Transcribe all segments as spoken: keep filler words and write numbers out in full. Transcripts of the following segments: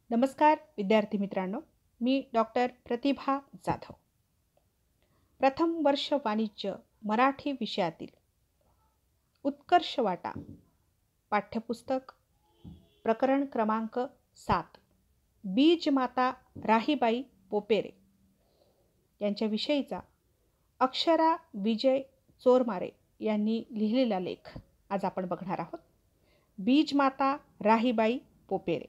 नमस्कार विद्यार्थी मित्रांनो, मी डॉक्टर प्रतिभा जाधव. प्रथम वर्ष वाणिज्य मराठी विषयातील उत्कर्ष वाटा पाठ्यपुस्तक प्रकरण क्रमांक सात बीजमाता राहीबाई पोपेरे यांच्याविषयीचा अक्षरा विजय चोरमारे यांनी लिहिलेला लेख आज आपण बघणार आहोत. बीजमाता राहीबाई पोपेरे.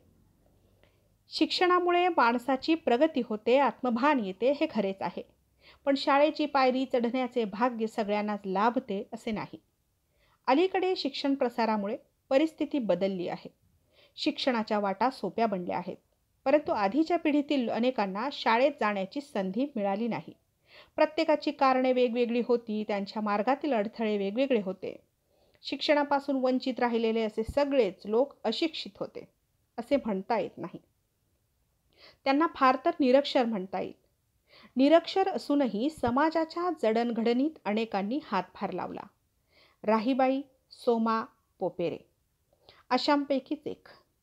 शिक्षणामुळे माणसाची प्रगती होते, आत्मभान येते, हे खरेच आहे. पण शाळेची पायरी चढण्याचे भाग्य सगळ्यांनाच लाभते असे नाही. अलीकडे शिक्षण प्रसारामुळे परिस्थिती बदलली आहे. शिक्षणाच्या वाटा सोप्या बनल्या आहेत, परंतु आधीच्या पिढीतील अनेकांना शाळेत जाण्याची संधी मिळाली नाही. प्रत्येकाची कारणे वेगवेगळी होती, त्यांच्या मार्गातील अडथळे वेगवेगळे होते. शिक्षणापासून वंचित राहिलेले असे सगळेच लोक अशिक्षित होते असे म्हणता येत नाही. त्यांना फार तर निरक्षर म्हणता येईल. निरक्षर असूनही समाजाच्या जडणघडणीत अनेकांनी हातभार लावला. राहीबाई सोमा पोपेरे अशांपैकीच एक.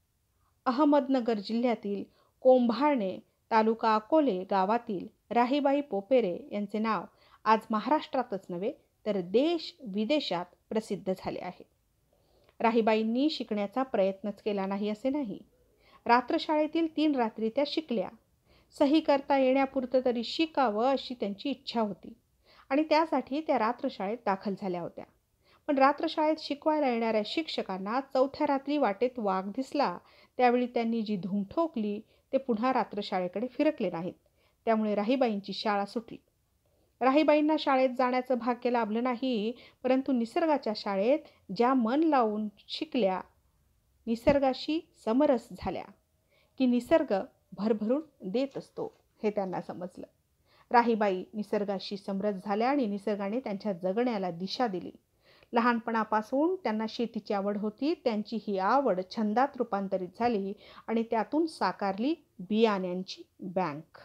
अहमदनगर जिल्ह्यातील कोंभाळणे तालुका अकोले गावातील राहीबाई पोपेरे यांचे नाव आज महाराष्ट्रातच नव्हे तर देश विदेशात प्रसिद्ध झाले आहे. राहीबाईंनी शिकण्याचा प्रयत्नच केला नाही असे नाही. रात्रशाळेतील तीन रात्री त्या शिकल्या. सही करता येण्यापुरतं तरी शिकावं अशी त्यांची इच्छा होती आणि त्यासाठी त्या रात्रशाळेत दाखल झाल्या होत्या. पण रात्रशाळेत शिकवायला येणाऱ्या शिक्षकांना चौथ्या रात्री वाटेत वाघ दिसला, त्यावेळी त्यांनी जी धूम ठोकली ते पुन्हा रात्रशाळेकडे फिरकले नाहीत. त्यामुळे राहीबाईंची शाळा सुटली. राहीबाईंना शाळेत जाण्याचं भाग्य लाभलं नाही, परंतु निसर्गाच्या शाळेत ज्या मन लावून शिकल्या, निसर्गाशी समरस झाल्या की निसर्ग भरभरून देत असतो हे त्यांना समजलं. राहीबाई निसर्गाशी समरस झाल्या आणि निसर्गाने त्यांच्या जगण्याला दिशा दिली. लहानपणापासून त्यांना शेतीची आवड होती. त्यांची ही आवड छंदात रूपांतरित झाली आणि त्यातून साकारली बियाण्यांची बँक.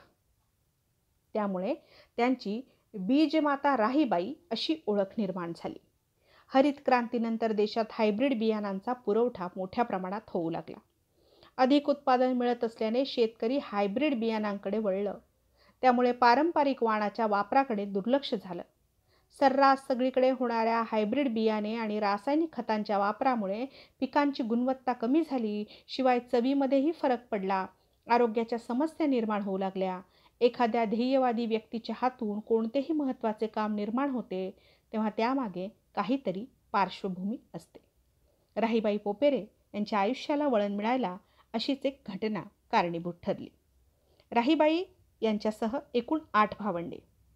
त्यामुळे त्यांची बीजमाता राहीबाई अशी ओळख निर्माण झाली. हरित क्रांतीनंतर देशात हायब्रिड बियाणांचा पुरवठा मोठ्या प्रमाणात होऊ लागला. अधिक उत्पादन मिळत असल्याने शेतकरी हायब्रिड बियाणांकडे वळलं. त्यामुळे पारंपरिक वाणाच्या वापराकडे दुर्लक्ष झालं. सर्रास सगळीकडे होणाऱ्या हायब्रिड बियाणे आणि रासायनिक खतांच्या वापरामुळे पिकांची गुणवत्ता कमी झाली. शिवाय चवीमध्येही फरक पडला. आरोग्याच्या समस्या निर्माण होऊ लागल्या. एखाद्या ध्येयवादी व्यक्तीच्या हातून कोणतेही महत्त्वाचे काम निर्माण होते तेव्हा त्यामागे काहीतरी पार्श्वभूमी असते. राहीबाई पोपेरे यांच्या आयुष्याला वळण मिळायला अशीच एक घटना कारणीभूत ठरली. राहीबाई यांच्यासह एकूण आठ भावंडे,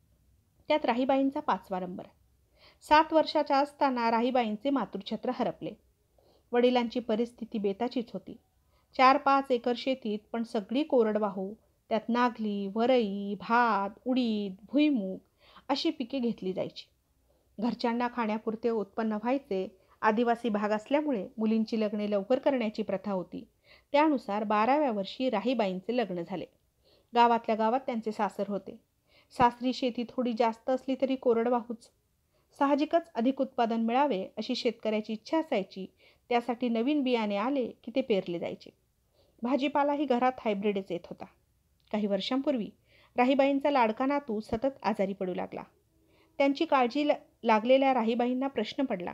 त्यात राहीबाईंचा पाचवा नंबर. सात वर्षाच्या असताना राहीबाईंचे मातृछत्र हरपले. वडिलांची परिस्थिती बेताचीच होती. चार पाच एकर शेतीत पण सगळी कोरडवाहू, त्यात नागली, वरई, भात, उडीद, भुईमूग अशी पिके घेतली जायची. घरच्यांना खाण्यापुरते उत्पन्न व्हायचे. आदिवासी भाग असल्यामुळे मुलींची लग्ने लवकर करण्याची प्रथा होती. त्यानुसार बाराव्या वर्षी राहीबाईंचे लग्न झाले. गावातल्या गावात त्यांचे सासर होते. सासरी शेती थोडी जास्त असली तरी कोरडवाहूच. साहजिकच अधिक उत्पादन मिळावे अशी शेतकऱ्याची इच्छा असायची. त्यासाठी नवीन बियाणे आले की ते पेरले जायचे. भाजीपालाही घरात हायब्रिडच येत होता. काही वर्षांपूर्वी राहीबाईंचा लाडका नातू सतत आजारी पडू लागला. त्यांची काळजी लागलेल्या राहीबाईंना प्रश्न पडला,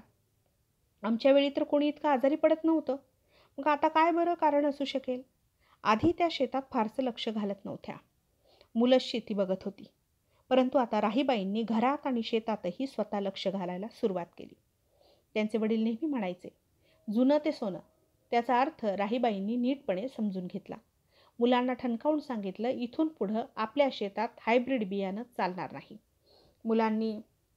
आमच्या वेळी तर कोणी इतकं आजारी पडत नव्हतं, मग आता काय बरं कारण असू शकेल. आधी त्या शेतात फारसं लक्ष घालत नव्हत्या. मुलंच शेती बघत होती. परंतु आता राहीबाईंनी घरात आणि शेतातही स्वतः लक्ष घालायला सुरुवात केली. त्यांचे वडील नेहमी म्हणायचे, जुनं ते सोनं. त्याचा अर्थ राहीबाईंनी नीटपणे समजून घेतला. मुलांना ठणकावून सांगितलं, इथून पुढं आपल्या शेतात हायब्रिड बियाणं चालणार नाही. मुलांनी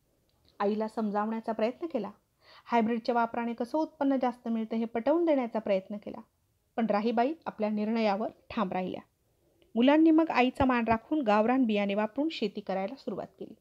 आईला समजावण्याचा प्रयत्न केला. हायब्रिडच्या वापराने कसं उत्पन्न जास्त मिळतं हे पटवून देण्याचा प्रयत्न केला. पण राहीबाई आपल्या निर्णयावर ठाम राहिल्या. मुलांनी मग आईचा मान राखून गावरान बियाणे वापरून शेती करायला सुरुवात केली.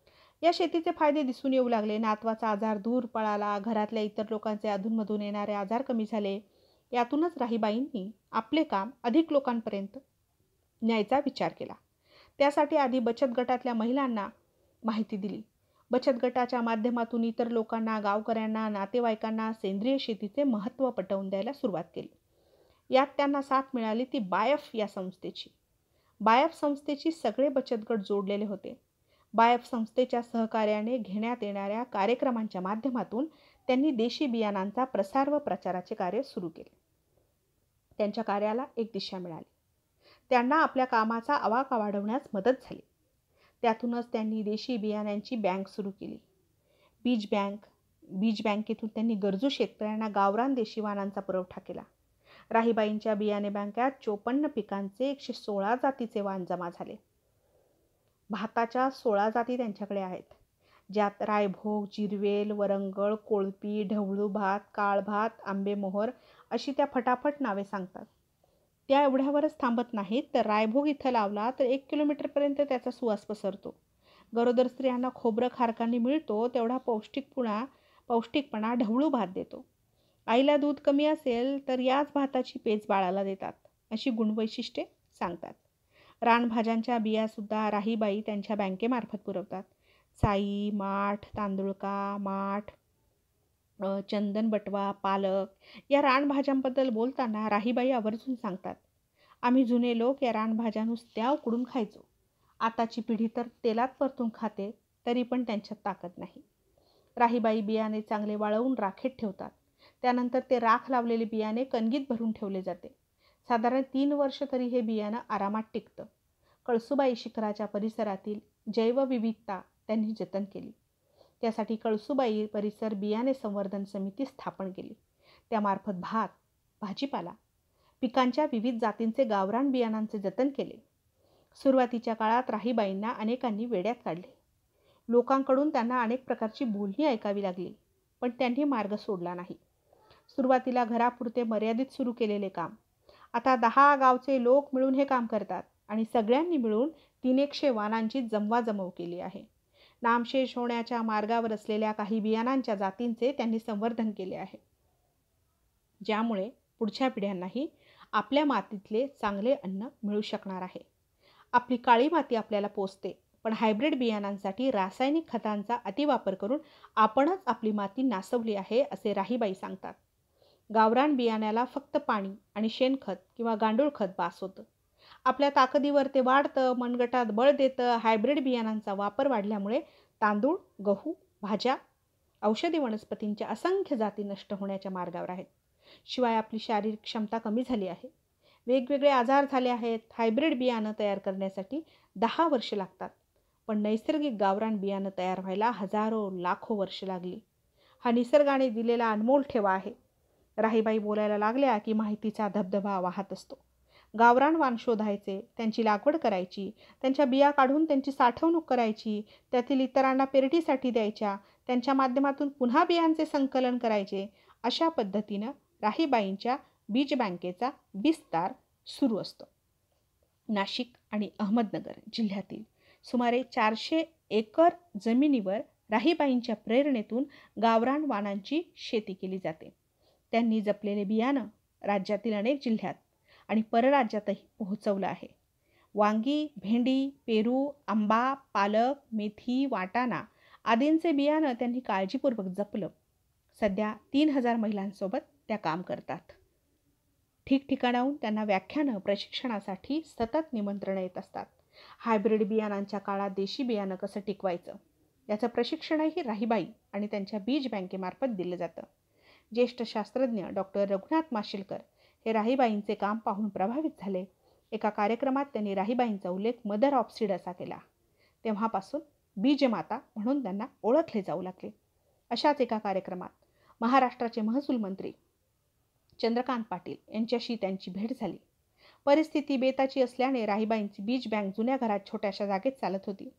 या शेतीचे फायदे दिसून येऊ लागले. नातवाचा आजार दूर पळाला. घरातल्या इतर लोकांचे अधूनमधून येणारे आजार कमी झाले. यातूनच राहीबाईंनी आपले काम अधिक लोकांपर्यंत न्यायचा विचार केला. त्यासाठी आधी बचत गटातल्या महिलांना माहिती दिली. बचत गटाच्या माध्यमातून इतर लोकांना, गावकऱ्यांना, नातेवाईकांना सेंद्रिय शेतीचे महत्त्व पटवून द्यायला सुरुवात केली. यात त्यांना साथ मिळाली ती बायफ या संस्थेची. बायफ संस्थेची सगळे बचत गट जोडलेले होते. बायफ संस्थेच्या सहकार्याने घेण्यात येणाऱ्या कार्यक्रमांच्या माध्यमातून त्यांनी देशी बियाणांचा प्रसार व प्रचाराचे कार्य सुरू केले. त्यांच्या कार्याला एक दिशा मिळाली. त्यांना आपल्या कामाचा आवाका वाढवण्यास मदत झाली. त्यातूनच त्यांनी देशी बियाण्यांची बँक सुरू केली. बीज बँक बीज बँकेतून त्यांनी गरजू शेतकऱ्यांना गावरान देशी वाणांचा पुरवठा केला. राहीबाईंच्या बियाणे बँकेत चोपन्न पिकांचे एकशे सोळा जातीचे वाण जमा झाले. भाताच्या सोळा जाती त्यांच्याकडे आहेत, ज्यात रायभोग, जिरवेल, वरंगळ, कोळपी, ढवळू भात, काळ भात, आंबेमोहर अशी त्या फटाफट नावे सांगतात. त्या एवढ्यावरच थांबत नाहीत, तर रायभोग इथं लावला तर एक किलोमीटरपर्यंत त्याचा सुवास पसरतो. गरोदर स्त्रियांना खोबरं खारकांनी मिळतो तेवढा पौष्टिकपणा पौष्टिकपणा ढवळू भात देतो. आईला दूध कमी असेल तर याच भाताची पेज बाळाला देतात, अशी गुणवैशिष्ट्ये सांगतात. रानभाज्यांच्या बियासुद्धा राहीबाई त्यांच्या बँकेमार्फत पुरवतात. साई, माठ, तांदुळका, माठ, चंदन बटवा, पालक या रानभाज्यांबद्दल बोलताना राहीबाई आवर्जून सांगतात, आम्ही जुने लोक या रानभाज्या नुसत्या उकडून खायचो. आताची पिढी तर तेलात परतून खाते, तरी पण त्यांच्यात ताकद नाही. राहीबाई बियाणे चांगले वाळवून राखेत ठेवतात. त्यानंतर ते राख लावलेले बियाणे कणगीत भरून ठेवले जाते. साधारण तीन वर्ष तरी हे बियाणं आरामात टिकतं. कळसुबाई शिखराच्या परिसरातील जैवविविधता त्यांनी जतन केली. त्यासाठी कळसुबाई परिसर बियाणे संवर्धन समिती स्थापन केली. त्यामार्फत भात, भाजीपाला, पिकांच्या विविध जातींचे गावरान बियाणांचे जतन केले. सुरुवातीच्या काळात राहीबाईंना अनेकांनी वेड्यात काढले. लोकांकडून त्यांना अनेक प्रकारची बोलणी ऐकावी लागली, पण त्यांनी मार्ग सोडला नाही. सुरुवातीला घरापुरते मर्यादित सुरू केलेले काम आता दहा गावचे लोक मिळून हे काम करतात आणि सगळ्यांनी मिळून तीन एकशे वाणांची जमवाजमव केली आहे. नामशेष होण्याच्या मार्गावर असलेल्या काही बियाणांच्या जातींचे त्यांनी संवर्धन केले आहे, ज्यामुळे पुढच्या पिढ्यांनाही आपल्या मातीतले चांगले अन्न मिळू शकणार आहे. आपली काळी माती आपल्याला पोसते, पण हायब्रिड बियाणांसाठी रासायनिक खतांचा अतिवापर करून आपणच आपली माती नासवली आहे, असे राहीबाई सांगतात. गावरान बियाण्याला फक्त पाणी आणि शेणखत किंवा गांडूळ खत बास होतं. आपल्या ताकदीवर ते वाढतं, मनगटात बळ देतं. हायब्रिड बियाणांचा वापर वाढल्यामुळे तांदूळ, गहू, भाज्या, औषधी वनस्पतींच्या असंख्य जाती नष्ट होण्याच्या मार्गावर आहेत. शिवाय आपली शारीरिक क्षमता कमी झाली आहे. वेगवेगळे आजार झाले आहेत. हायब्रिड बियाणं तयार करण्यासाठी दहा वर्ष लागतात, पण नैसर्गिक गावरान बियाणं तयार व्हायला हजारो लाखो वर्ष लागली. हा निसर्गाने दिलेला अनमोल ठेवा आहे. राहीबाई बोलायला लागल्या की माहितीचा धबधबा वाहत असतो. गावरान वाण शोधायचे, त्यांची लागवड करायची, त्यांच्या बिया काढून त्यांची साठवणूक करायची, त्यातील इतरांना पेरडीसाठी द्यायच्या, त्यांच्या माध्यमातून पुन्हा बियांचे संकलन करायचे. अशा पद्धतीनं राहीबाईंच्या बीज बँकेचा विस्तार सुरू असतो. नाशिक आणि अहमदनगर जिल्ह्यातील सुमारे चारशे एकर जमिनीवर राहीबाईंच्या प्रेरणेतून गावरान वाणांची शेती केली जाते. त्यांनी जपलेले बियाणं राज्यातील अनेक जिल्ह्यात आणि परराज्यातही पोहोचवलं आहे. वांगी, भेंडी, पेरू, आंबा, पालक, मेथी, वाटाणा आदींचे बियाणं त्यांनी काळजीपूर्वक जपलं. सध्या तीन हजार महिलांसोबत त्या काम करतात. ठिकठिकाणाहून त्यांना व्याख्यानं, प्रशिक्षणासाठी सतत निमंत्रणं येत असतात. हायब्रिड बियाणांच्या काळात देशी बियाणं कसं टिकवायचं याचं प्रशिक्षणही राहीबाई आणि त्यांच्या बीज बँकेमार्फत दिलं जातं. ज्येष्ठ शास्त्रज्ञ डॉक्टर रघुनाथ माशेलकर हे राहीबाईंचे काम पाहून प्रभावित झाले. एका कार्यक्रमात त्यांनी राहीबाईंचा उल्लेख मदर ऑफ सीड असा केला. तेव्हापासून बीजमाता म्हणून त्यांना ओळखले जाऊ लागले. अशाच एका कार्यक्रमात महाराष्ट्राचे महसूल मंत्री चंद्रकांत पाटील यांच्याशी त्यांची भेट झाली. परिस्थिती बेताची असल्याने राहीबाईंची बीज बँक जुन्या घरात छोट्याशा जागेत चालत होती.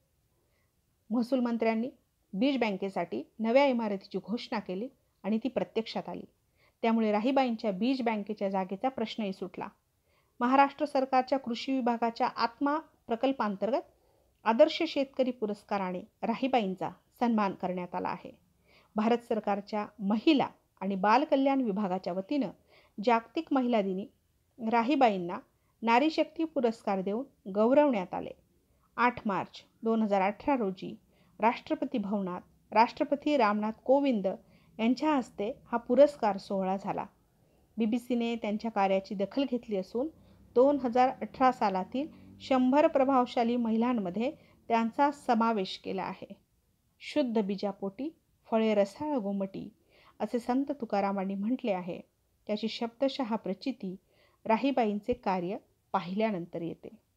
महसूल मंत्र्यांनी बीज बँकेसाठी नव्या इमारतीची घोषणा केली आणि ती प्रत्यक्षात आली. त्यामुळे राहीबाईंच्या बीज बँकेच्या जागेचा प्रश्नही सुटला. महाराष्ट्र सरकारच्या कृषी विभागाच्या आत्मा प्रकल्पांतर्गत आदर्श शेतकरी पुरस्काराने राहीबाईंचा सन्मान करण्यात आला आहे. भारत सरकारच्या महिला आणि बालकल्याण विभागाच्या वतीनं जागतिक महिला दिनी राहीबाईंना नारी शक्ती पुरस्कार देऊन गौरवण्यात आले. आठ मार्च दोन हजार अठरा रोजी राष्ट्रपती भवनात राष्ट्रपती रामनाथ कोविंद यांच्या हस्ते हा पुरस्कार सोहळा झाला. बी बी सीने त्यांच्या कार्याची दखल घेतली असून दोन हजार अठरा सालातील शंभर प्रभावशाली महिलांमध्ये त्यांचा समावेश केला आहे. शुद्ध बीजापोटी फळे रसाळ गोमटी असे संत तुकारामांनी म्हटले आहे. त्याची शब्दशः प्रचिती राहीबाईंचे कार्य पाहिल्यानंतर येते.